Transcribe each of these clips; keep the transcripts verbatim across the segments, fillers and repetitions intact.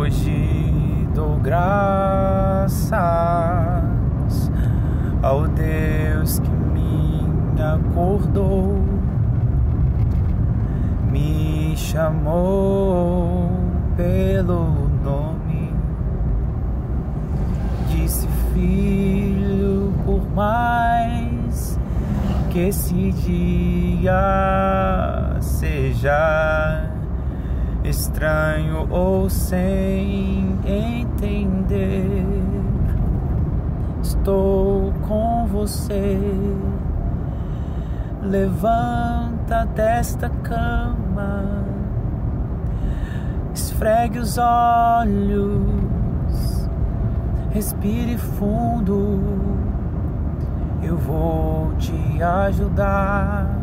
Hoje dou graças ao Deus que me acordou, me chamou pelo nome, disse: filho, por mais que esse dia seja estranho ou sem entender, estou com você. Levanta desta cama, esfregue os olhos, respire fundo, eu vou te ajudar.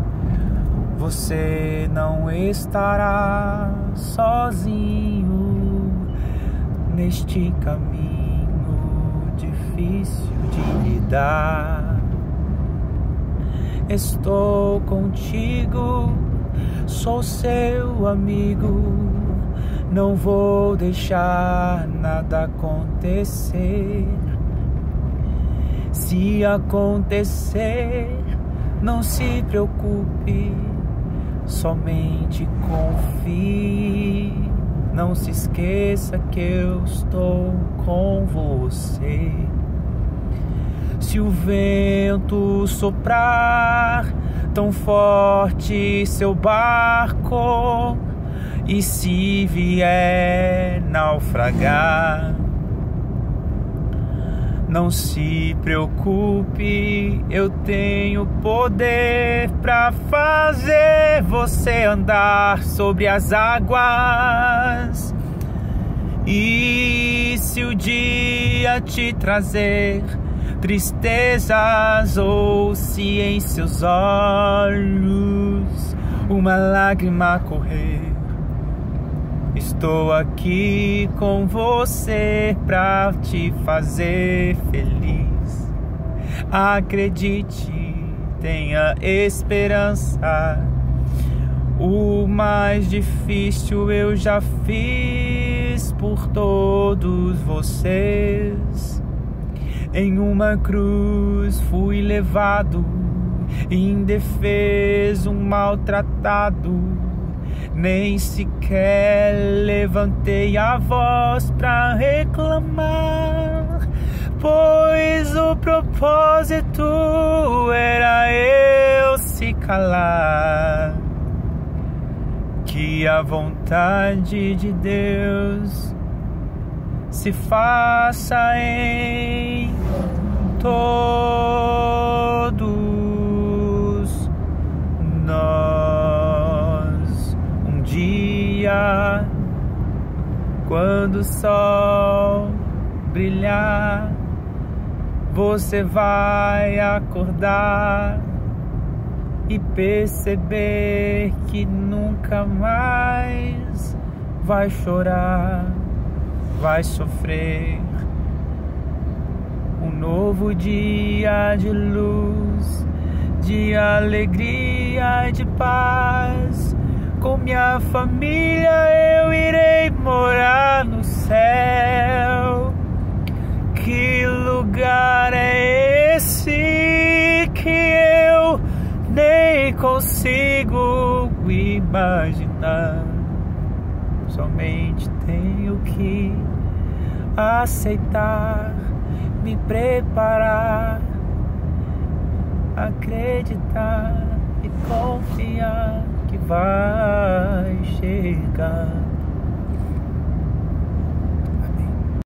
Você não estará sozinho neste caminho difícil de lidar. Estou contigo, sou seu amigo, não vou deixar nada acontecer. Se acontecer, não se preocupe, somente confie. Não se esqueça que eu estou com você. Se o vento soprar tão forte seu barco, e se vier naufragar, não se preocupe, eu tenho poder pra fazer você andar sobre as águas. E se o dia te trazer tristezas, ou se em seus olhos uma lágrima correr, estou aqui com você pra te fazer feliz. Acredite, tenha esperança. O mais difícil eu já fiz por todos vocês. Em uma cruz fui levado, indefeso, maltratado. Nem sequer levantei a voz pra reclamar, pois o propósito era eu se calar. Que a vontade de Deus se faça em todos nós. Um dia, quando o sol brilhar, você vai acordar e perceber que nunca mais vai chorar, vai sofrer. Um novo dia de luz, de alegria e de paz. Com minha família eu irei morar no céu. Que lugar é esse que eu nem consigo imaginar? Somente tenho que aceitar, me preparar, acreditar e confiar que vai chegar.